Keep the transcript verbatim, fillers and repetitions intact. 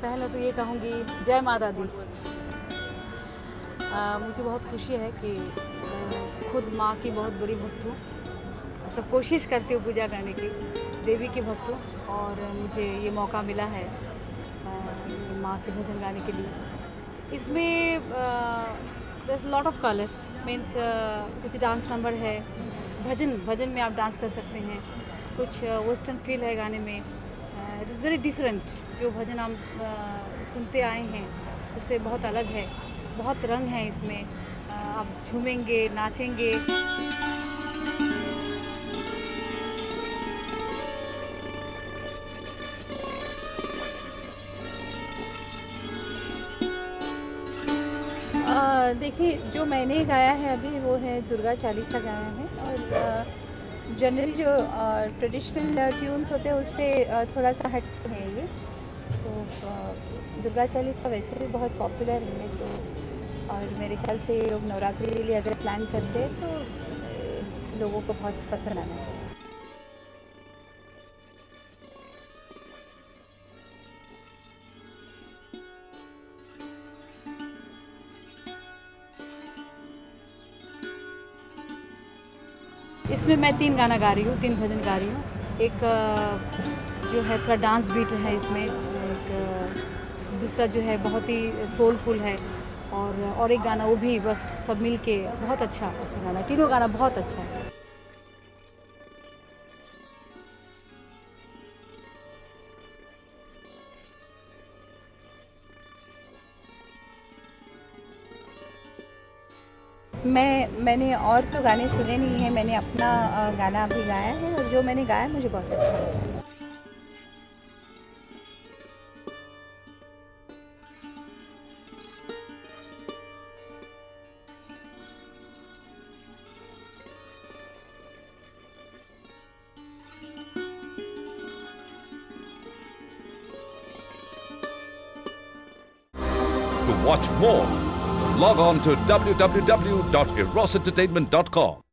पहले तो ये कहूँगी जय माता दी। आ, मुझे बहुत खुशी है कि आ, खुद माँ की बहुत बड़ी भक्त हूँ, तो कोशिश करती हूँ पूजा करने की, देवी की भक्त हूँ और मुझे ये मौका मिला है आ, माँ के भजन गाने के लिए। इसमें दस लॉट ऑफ कलर्स मीन्स कुछ डांस नंबर है, भजन भजन में आप डांस कर सकते हैं, कुछ वेस्टर्न फील है गाने में। It is very different. जो भजन हम uh, सुनते आए हैं उससे बहुत अलग है, बहुत रंग है इसमें। uh, आप झूमेंगे, नाचेंगे। देखिए, जो मैंने गाया है अभी वो है दुर्गा चालीसा गाया है, और जनरली जो ट्रेडिशनल ट्यून्स होते हैं उससे थोड़ा सा हट है ये। तो दुर्गा चालीसा वैसे भी बहुत पॉपुलर है, तो और मेरे ख्याल से ये लोग नवरात्रि के लिए अगर प्लान करते हैं तो लोगों को बहुत पसंद आना चाहिए। इसमें मैं तीन गाना गा रही हूँ, तीन भजन गा रही हूँ। एक जो है थोड़ा डांस बीट है इसमें, एक दूसरा जो है बहुत ही सोलफुल है, और और एक गाना वो भी बस सब मिल के बहुत अच्छा अच्छा गाना। तीनों गाना बहुत अच्छा है। मैं मैंने और तो गाने सुने नहीं हैं, मैंने अपना गाना भी गाया है, और जो मैंने गाया मुझे बहुत अच्छा लगा। To watch more, log on to w w w dot eros entertainment dot com.